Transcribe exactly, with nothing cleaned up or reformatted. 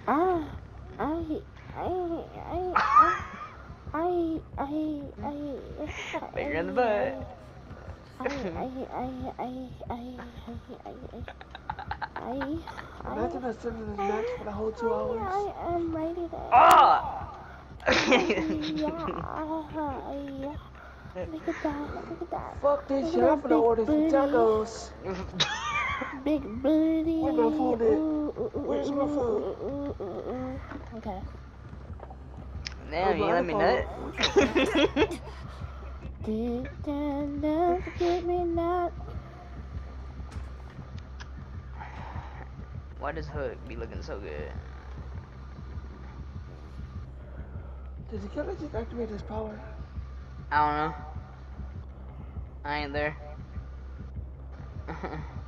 Ah, I, I, I, I, I, I, I, Finger in the butt. I, I, I, I, I, I, I, Imagine I, us sitting in this match for the whole two hours. I, I am ready to. Ah! Yeah, look at that, look at that, Fuck this look shit, at I'm that finna big order some booty. tacos. Big booty. Where my phone at? Ooh, ooh, ooh, Where's my ooh, phone? ooh, ooh, ooh, ooh. Okay. Oh, Damn, you my let me nut? iPhone. Did enough to get me nuts. Why does Hook be looking so good? Did the killer just activate his power? I don't know. I ain't there.